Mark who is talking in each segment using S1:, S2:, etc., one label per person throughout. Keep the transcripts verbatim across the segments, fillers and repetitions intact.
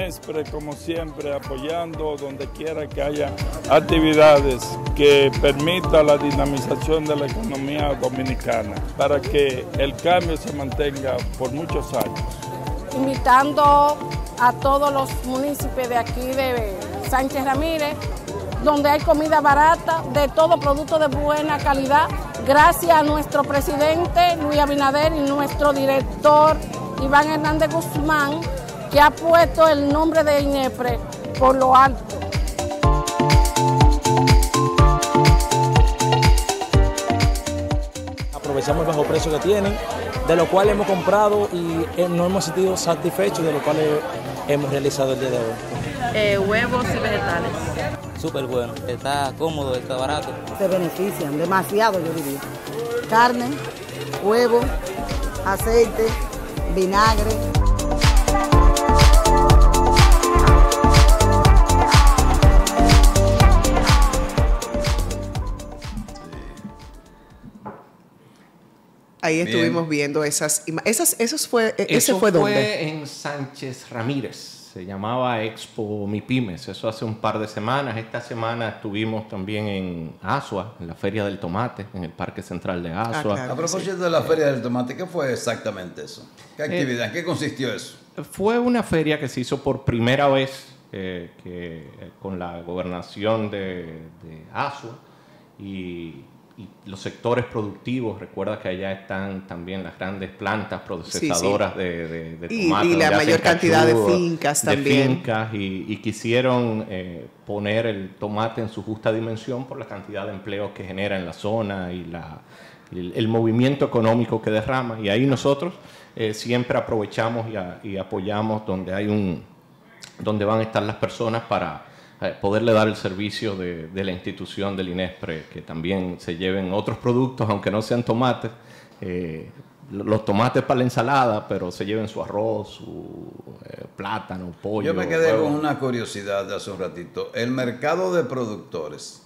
S1: INESPRE, como siempre, apoyando donde quiera que haya actividades que permitan la dinamización de la economía dominicana, para que el cambio se mantenga por muchos años.
S2: Invitando a todos los municipios de aquí de Sánchez Ramírez, donde hay comida barata, de todo producto de buena calidad, gracias a nuestro presidente Luis Abinader y nuestro director Iván Hernández Guzmán, que ha puesto el nombre de INESPRE por lo alto.
S3: Aprovechamos el bajo precio que tienen, de lo cual hemos comprado y nos hemos sentido satisfechos de lo cual hemos realizado el día de hoy.
S4: Eh, huevos y vegetales.
S5: Súper bueno, está cómodo, está barato.
S6: Se benefician demasiado, yo diría. Carne, huevo, aceite, vinagre.
S7: Ahí estuvimos Bien. viendo esas esas esos fue ese
S8: Eso
S7: fue,
S8: fue
S7: ¿dónde?
S8: en Sánchez Ramírez. Se llamaba Expo MIPYMES, eso hace un par de semanas. Esta semana estuvimos también en Asua, en la Feria del Tomate, en el Parque Central de Asua.
S9: Ah, claro, a propósito sí. de la Feria del Tomate, ¿qué fue exactamente eso? ¿Qué actividad? Eh, ¿En qué consistió eso?
S8: Fue una feria que se hizo por primera vez eh, que, eh, con la gobernación de, de Asua y... y los sectores productivos. Recuerda que allá están también las grandes plantas procesadoras sí, sí. de, de, de tomate.
S7: Y, y la mayor cantidad de fincas
S8: de
S7: también.
S8: Fincas y, y quisieron eh, poner el tomate en su justa dimensión por la cantidad de empleos que genera en la zona y la, el, el movimiento económico que derrama. Y ahí nosotros eh, siempre aprovechamos y, a, y apoyamos donde hay un, donde van a estar las personas para poderle dar el servicio de, de la institución del INESPRE, que también se lleven otros productos, aunque no sean tomates, eh, los tomates para la ensalada, pero se lleven su arroz, su eh, plátano, pollo.
S9: Yo me quedé
S8: huevo.
S9: con una curiosidad de hace un ratito. ¿El mercado de productores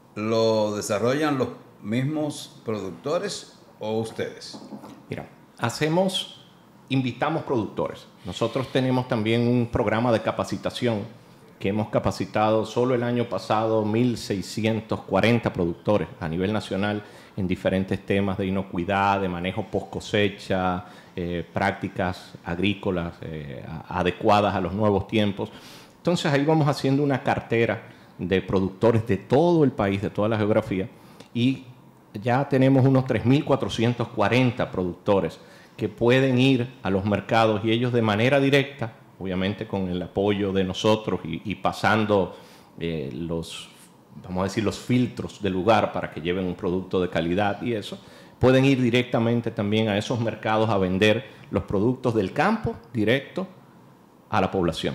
S9: lo desarrollan los mismos productores o ustedes?
S8: Mira, hacemos, invitamos productores. Nosotros tenemos también un programa de capacitación que hemos capacitado solo el año pasado mil seiscientos cuarenta productores a nivel nacional en diferentes temas de inocuidad, de manejo post cosecha, eh, prácticas agrícolas eh, adecuadas a los nuevos tiempos. Entonces ahí vamos haciendo una cartera de productores de todo el país, de toda la geografía, y ya tenemos unos tres mil cuatrocientos cuarenta productores que pueden ir a los mercados y ellos de manera directa, obviamente con el apoyo de nosotros y, y pasando eh, los, vamos a decir, los filtros del lugar para que lleven un producto de calidad y eso, pueden ir directamente también a esos mercados a vender los productos del campo directo a la población.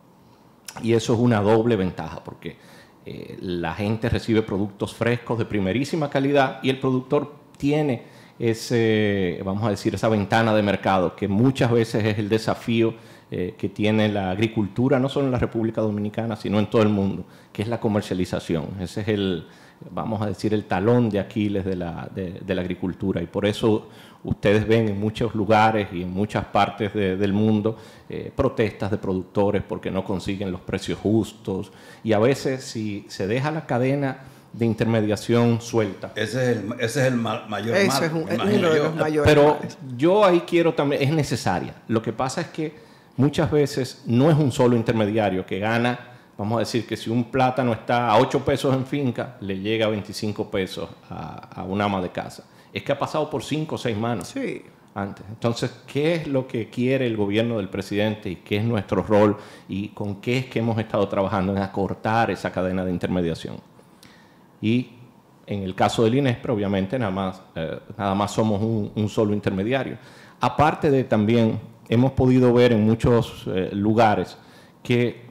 S8: Y eso es una doble ventaja porque eh, la gente recibe productos frescos de primerísima calidad y el productor tiene ese, vamos a decir, esa ventana de mercado que muchas veces es el desafío Eh, que tiene la agricultura, no solo en la República Dominicana, sino en todo el mundo, que es la comercialización. Ese es el, vamos a decir, el talón de Aquiles de la, de, de la agricultura. Y por eso ustedes ven en muchos lugares y en muchas partes de, del mundo eh, protestas de productores porque no consiguen los precios justos. Y a veces, si se deja la cadena de intermediación suelta.
S9: Ese es el, ese es el ma mayor
S7: Ese
S9: mal.
S7: es un, uno de los mayores
S8: Pero
S7: males.
S8: yo ahí quiero también, es necesaria. Lo que pasa es que muchas veces no es un solo intermediario que gana, vamos a decir que si un plátano está a ocho pesos en finca, le llega a veinticinco pesos a, a un ama de casa. Es que ha pasado por cinco o seis manos
S7: sí.
S8: antes. Entonces, ¿qué es lo que quiere el gobierno del presidente y qué es nuestro rol y con qué es que hemos estado trabajando en acortar esa cadena de intermediación? Y en el caso del INESPRE, obviamente, nada más, eh, nada más somos un, un solo intermediario. Aparte de también, hemos podido ver en muchos eh, lugares que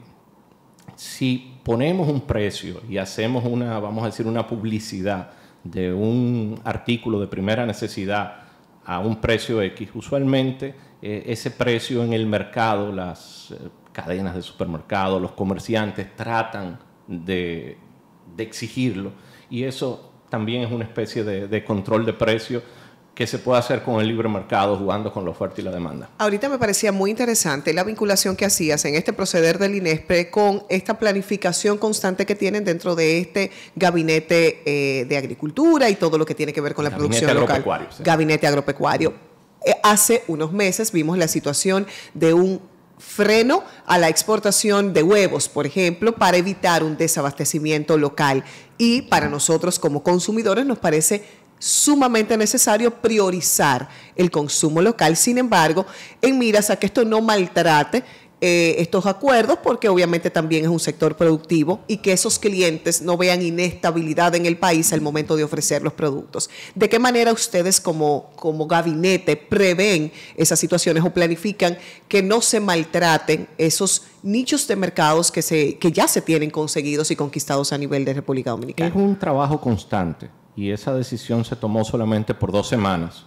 S8: si ponemos un precio y hacemos una, vamos a decir, una publicidad de un artículo de primera necesidad a un precio X, usualmente eh, ese precio en el mercado, las eh, cadenas de supermercados, los comerciantes tratan de, de exigirlo y eso también es una especie de, de control de precio qué se puede hacer con el libre mercado jugando con la oferta y la demanda.
S7: Ahorita me parecía muy interesante la vinculación que hacías en este proceder del INESPRE con esta planificación constante que tienen dentro de este gabinete eh, de agricultura y todo lo que tiene que ver con la
S8: Gabinete
S7: producción local.
S8: agropecuario, sí.
S7: Gabinete agropecuario. Eh, hace unos meses vimos la situación de un freno a la exportación de huevos, por ejemplo, para evitar un desabastecimiento local. Y para nosotros como consumidores nos parece sumamente necesario priorizar el consumo local. Sin embargo, en miras a que esto no maltrate eh, estos acuerdos, porque obviamente también es un sector productivo y que esos clientes no vean inestabilidad en el país al momento de ofrecer los productos. ¿De qué manera ustedes como, como gabinete prevén esas situaciones o planifican que no se maltraten esos nichos de mercados que, se, que ya se tienen conseguidos y conquistados a nivel de República Dominicana?
S8: Es un trabajo constante. Y esa decisión se tomó solamente por dos semanas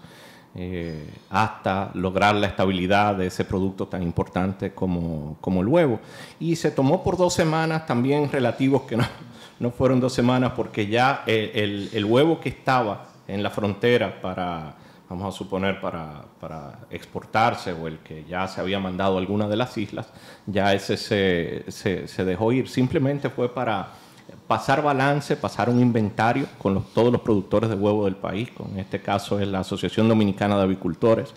S8: eh, hasta lograr la estabilidad de ese producto tan importante como, como el huevo. Y se tomó por dos semanas también relativos que no, no fueron dos semanas porque ya el, el, el huevo que estaba en la frontera para, vamos a suponer, para, para exportarse o el que ya se había mandado a alguna de las islas, ya ese se, se, se dejó ir. Simplemente fue para pasar balance, pasar un inventario con los, todos los productores de huevo del país, con en este caso es la Asociación Dominicana de Avicultores,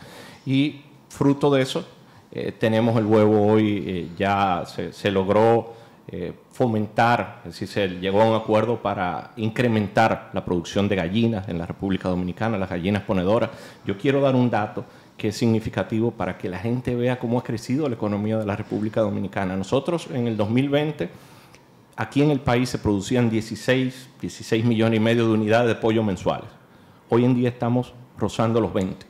S8: y fruto de eso eh, tenemos el huevo hoy, eh, ya se, se logró eh, fomentar, es decir, se llegó a un acuerdo para incrementar la producción de gallinas en la República Dominicana, las gallinas ponedoras. Yo quiero dar un dato que es significativo para que la gente vea cómo ha crecido la economía de la República Dominicana. Nosotros en el dos mil veinte... aquí en el país se producían dieciséis, dieciséis millones y medio de unidades de pollo mensuales. Hoy en día estamos rozando los veinte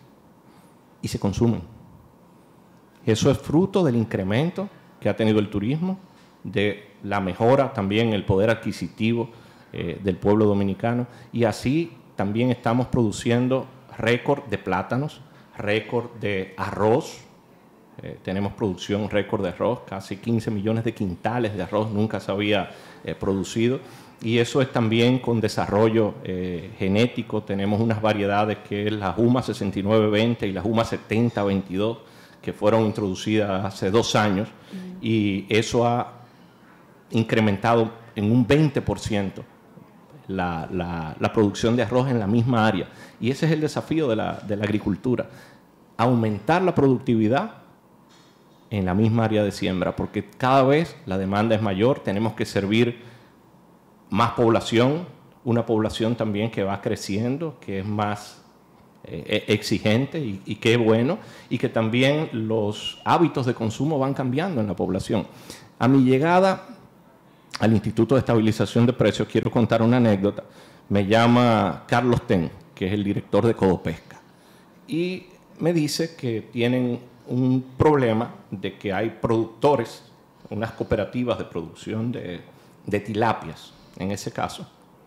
S8: y se consumen. Eso es fruto del incremento que ha tenido el turismo, de la mejora también en el poder adquisitivo eh, del pueblo dominicano, y así también estamos produciendo récord de plátanos, récord de arroz. Eh, tenemos producción récord de arroz, casi quince millones de quintales de arroz nunca se había eh, producido, y eso es también con desarrollo eh, genético. Tenemos unas variedades que es la Juma sesenta y nueve veinte y la Juma setenta veintidós que fueron introducidas hace dos años, mm. y eso ha incrementado en un veinte por ciento la, la, la producción de arroz en la misma área, y ese es el desafío de la, de la agricultura, aumentar la productividad en la misma área de siembra, porque cada vez la demanda es mayor, tenemos que servir más población, una población también que va creciendo, que es más eh, exigente y, y que es bueno, y que también los hábitos de consumo van cambiando en la población. A mi llegada al Instituto de Estabilización de Precios, quiero contar una anécdota. Me llama Carlos Ten, que es el director de Codopesca, y me dice que tienen un problema de que hay productores, unas cooperativas de producción de, de tilapias, en ese caso,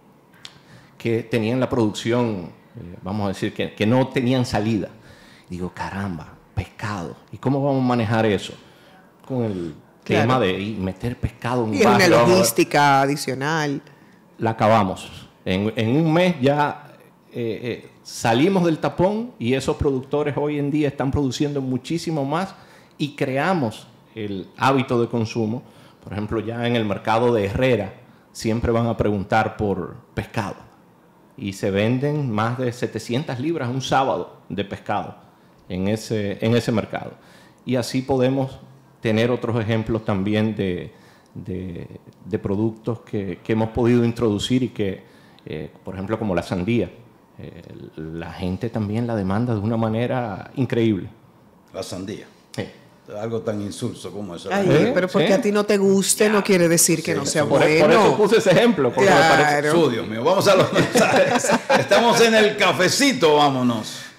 S8: que tenían la producción, eh, vamos a decir, que, que no tenían salida. Digo, caramba, pescado. ¿Y cómo vamos a manejar eso? Con el claro. tema de y meter pescado en un
S7: y
S8: barrio.
S7: una logística adicional.
S8: La acabamos. En, en un mes ya eh, eh, salimos del tapón, y esos productores hoy en día están produciendo muchísimo más, y creamos el hábito de consumo. Por ejemplo, ya en el mercado de Herrera siempre van a preguntar por pescado, y se venden más de setecientas libras un sábado de pescado en ese, en ese mercado. Y así podemos tener otros ejemplos también de, de, de productos que, que hemos podido introducir y que, eh, por ejemplo, como la sandía, eh, la gente también la demanda de una manera increíble.
S9: La sandía.
S8: Sí.
S9: Algo tan insulso como eso.
S7: Ay,
S8: ¿Eh?
S7: pero porque
S8: ¿Sí?
S7: a ti no te guste no quiere decir que
S9: Sí,
S7: no sea
S9: por-
S7: bueno.
S8: Por eso puse ese ejemplo. Porque
S7: Claro.
S8: me parece,
S9: Oh, Dios mío, vamos a los mensajes. Estamos en el cafecito, vámonos.